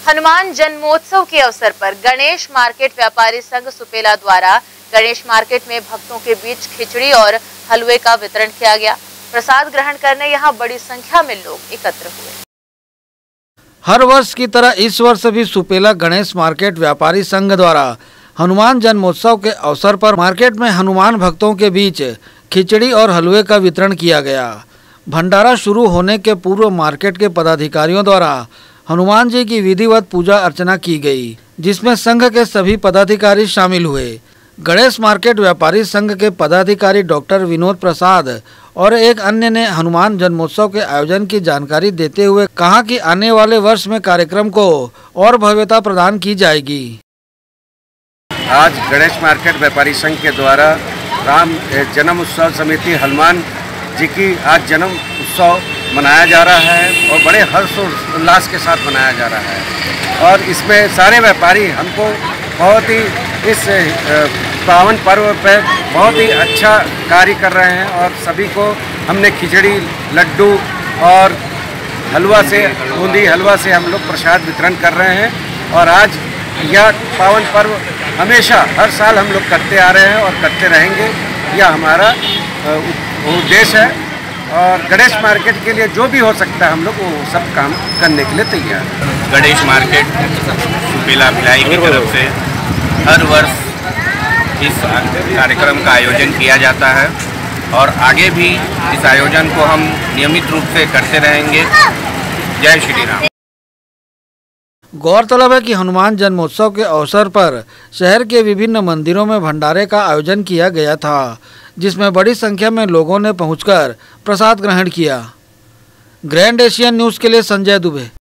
हनुमान जन्मोत्सव के अवसर पर गणेश मार्केट व्यापारी संघ सुपेला द्वारा गणेश मार्केट में भक्तों के बीच खिचड़ी और हलवे का वितरण किया गया। प्रसाद ग्रहण करने यहां बड़ी संख्या में लोग एकत्र हुए। हर वर्ष की तरह इस वर्ष भी सुपेला गणेश मार्केट व्यापारी संघ द्वारा हनुमान जन्मोत्सव के अवसर पर मार्केट में हनुमान भक्तों के बीच खिचड़ी और हलवे का वितरण किया गया। भंडारा शुरू होने के पूर्व मार्केट के पदाधिकारियों द्वारा हनुमान जी की विधिवत पूजा अर्चना की गई, जिसमें संघ के सभी पदाधिकारी शामिल हुए। गणेश मार्केट व्यापारी संघ के पदाधिकारी डॉक्टर विनोद प्रसाद और एक अन्य ने हनुमान जन्मोत्सव के आयोजन की जानकारी देते हुए कहा कि आने वाले वर्ष में कार्यक्रम को और भव्यता प्रदान की जाएगी। आज गणेश मार्केट व्यापारी संघ के द्वारा राम जन्म उत्सव समिति हनुमान जी की आज जन्म उत्सव मनाया जा रहा है और बड़े हर्ष और उल्लास के साथ मनाया जा रहा है। और इसमें सारे व्यापारी हमको बहुत ही इस पावन पर्व पर बहुत ही अच्छा कार्य कर रहे हैं और सभी को हमने खिचड़ी, लड्डू और हलवा से बूंदी हलवा से हम लोग प्रसाद वितरण कर रहे हैं। और आज यह पावन पर्व हमेशा हर साल हम लोग करते आ रहे हैं और करते रहेंगे। यह हमारा उद्देश्य है और गणेश मार्केट के लिए जो भी हो सकता है हम लोग वो सब काम करने के लिए तैयार हैं। गणेश मार्केट सुपेला भिलाई की तरफ से हर वर्ष इस कार्यक्रम का आयोजन किया जाता है और आगे भी इस आयोजन को हम नियमित रूप से करते रहेंगे। जय श्री राम। गौरतलब है कि हनुमान जन्मोत्सव के अवसर पर शहर के विभिन्न मंदिरों में भंडारे का आयोजन किया गया था, जिसमें बड़ी संख्या में लोगों ने पहुंचकर प्रसाद ग्रहण किया। ग्रैंड एशियन न्यूज़ के लिए संजय दुबे।